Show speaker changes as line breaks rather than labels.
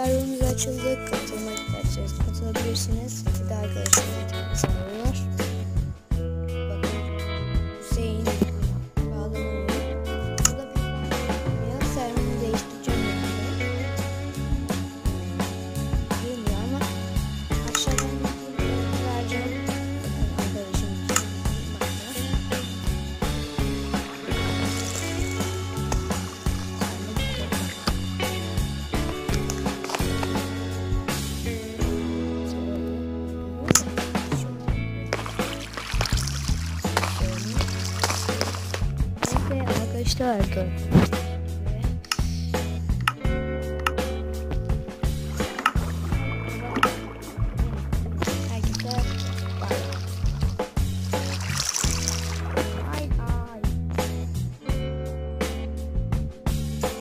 serverimiz açıldı. Katılmak isterseniz katılabilirsiniz. Sitede arkadaşlarım kendisi var. Bakın Hüseyinin bağlanımı. Burada bir serverimi değiştireceğim yani. Bilmiyor ama aşağıdan vereceğim. Arkadaşım arkadaşlar